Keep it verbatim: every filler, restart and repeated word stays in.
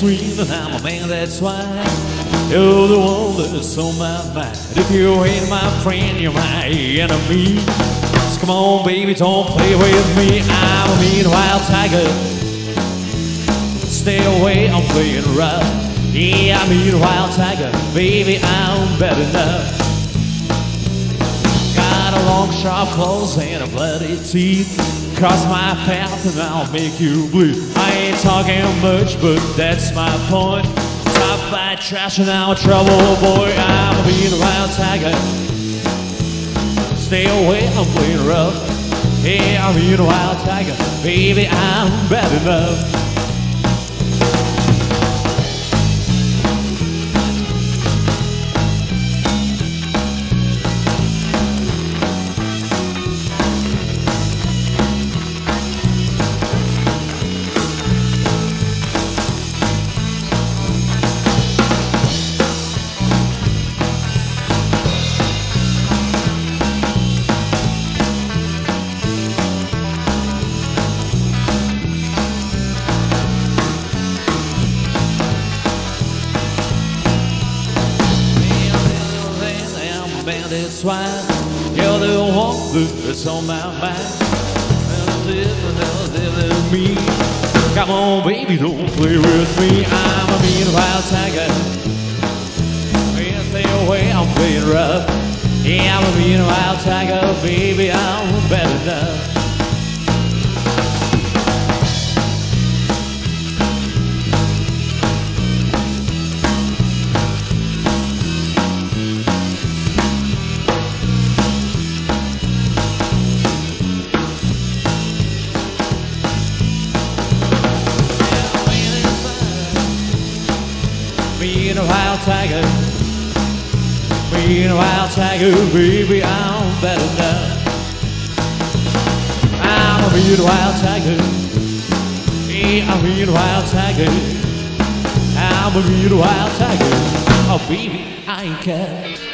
sweet, and I'm a man that's why you're the one that's on my mind. If you ain't my friend, you're my enemy. So come on, baby, don't play with me. I'm a mean wild tiger. Stay away, I'm playing rough. Yeah, I'm a mean wild tiger. Baby, I'm bad enough. Got a long, sharp claws and a bloody teeth. Cross my path and I'll make you bleed. I ain't talking much, but that's my point. Top by trash and I'm a trouble boy. I'm a mean wild tiger. Stay away, I'm playing rough. Yeah, I'm a mean wild tiger. Baby, I'm bad enough. That's why you're the one that's on my mind. Me. Come on, baby, don't play with me. I'm a mean wild tiger. Stay away, I'm playing rough. Yeah, I'm a mean wild tiger, baby, I'm bad enough. Being a wild tiger, being a wild tiger, baby, I'm bad enough. I'm a being a wild tiger, yeah, I'm being a wild tiger. I'm a being a wild tiger, oh baby, I ain't care.